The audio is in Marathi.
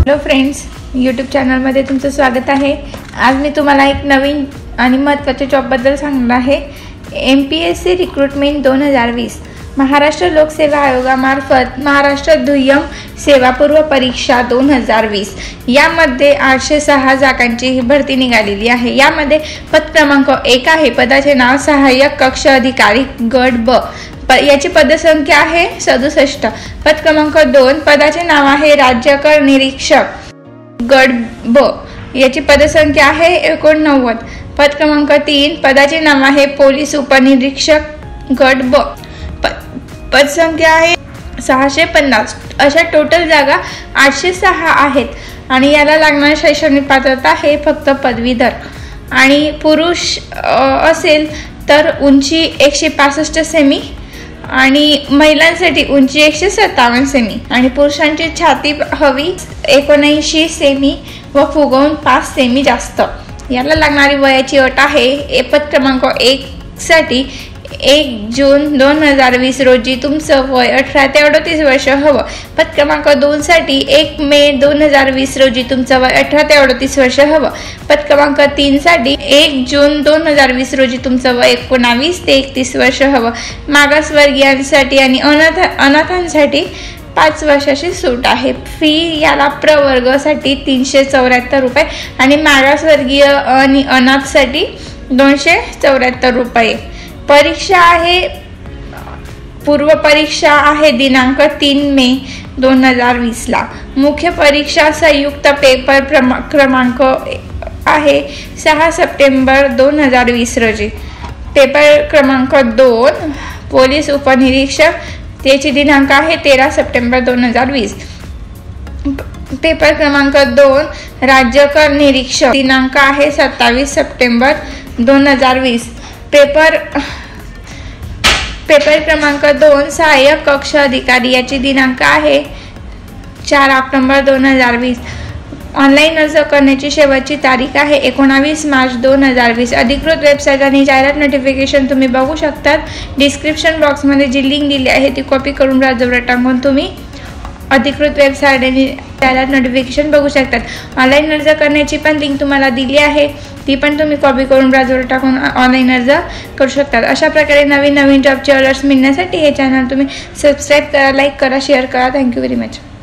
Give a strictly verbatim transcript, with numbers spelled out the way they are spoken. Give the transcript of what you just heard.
हॅलो फ्रेंड्स, यूट्यूब चॅनलमध्ये तुमचं स्वागत आहे। आज मी तुम्हाला एक नवीन आणि महत्त्वाच्या जॉबबद्दल सांगणार आहे। M P S C recruitment दोन हजार वीस महाराष्ट्र लोकसेवा आयोगामार्फत महाराष्ट्र दुय्यम सेवापूर्व परीक्षा दोन हजार वीस यामध्ये आठशे सहा जागांची भरती निघालेली आहे। यामध्ये पद क्रमांक एक आहे, पदाचे नाव सहाय्यक कक्ष अधिकारी गट ब, याची पदसंख्या आहे सदुसष्ट। पद क्रमांक दोन, पदाचे नाव आहे राज्य कर निरीक्षक गट ब, याची पदसंख्या आहे एकोणनव्वद। पद क्रमांक तीन, पदाचे नाव आहे पोलीस उपनिरीक्षक गट ब, पदसंख्या आहे सहाशे पन्नास। अशा टोटल जागा आठशे सहा आहेत आणि याला लागणारी शैक्षणिक पात्रता आहे फक्त पदवीधर। आणि पुरुष असेल तर उंची एकशे पासष्ट सेमी आणि महिलांसाठी उंची एकशे सत्तावन्न सेमी आणि पुरुषांची छाती हवी एकोणऐंशी सेमी व फुगवून पाच सेमी जास्त। याला लागणारी वयाची अट आहे पद क्रमांक एक साठी एक जून दोन हजार वीस रोजी तुमचं वय अठरा ते अडतीस वर्ष हवं। पद क्रमांक दोन साठी एक मे दोन हजार वीस रोजी तुमचं वय अठरा ते अडतीस वर्ष हवं। पद क्रमांक तीन साठी एक जून दोन हजार वीस रोजी तुमचं वय एकोणावीस ते एकतीस वर्ष हवं। मागासवर्गीयांसाठी आणि अनाथ अनाथांसाठी पाच वर्षाची सूट आहे। फी याला प्रवर्गासाठी तीनशे चौऱ्याहत्तर रुपये आणि मागासवर्गीय आणि अनाथसाठी दोनशे चौऱ्याहत्तर रुपये। परीक्षा आहे पूर्व परीक्षा आहे दिनांक तीन मे दोन हजार वीस ला। मुख्य परीक्षा संयुक्त पेपर क्रमांक आहे सहा सप्टेंबर दोन हजार वीस रोजी। पेपर क्रमांक दोन पोलीस उपनिरीक्षक, त्याची दिनांक आहे तेरा सप्टेंबर दोन हजार वीस। पेपर क्रमांक दोन राज्य कर निरीक्षक, दिनांक आहे सत्तावीस सप्टेंबर दोन हजार वीस। पेपर पेपर क्रमांक दोन सहाय्यक कक्ष अधिकारी, याची दिनांक आहे चार ऑक्टोबर दोन हजार वीस। ऑनलाईन अर्ज करण्याची शेवटची तारीख आहे एकोणावीस मार्च दोन हजार वीस। अधिकृत वेबसाईट आणि जाहिरात नोटिफिकेशन तुम्ही बघू शकतात। डिस्क्रिप्शन बॉक्समध्ये जी लिंक दिली आहे ती कॉपी करून ब्राउझरवर टाकून तुम्ही अधिकृत वेबसाईट आणि जाहिरात नोटिफिकेशन बघू शकतात। ऑनलाईन अर्ज करण्याची पण लिंक तुम्हाला दिली आहे, ती पण तुम्ही कॉपी करून ब्राउझरवर टाकून ऑनलाईन अर्ज करू शकतात। अशा प्रकारे नवीन नवीन जॉबचे अलर्ट्स मिळण्यासाठी हे चॅनल तुम्ही सबस्क्राईब करा, लाईक करा, शेअर करा। Thank you very much.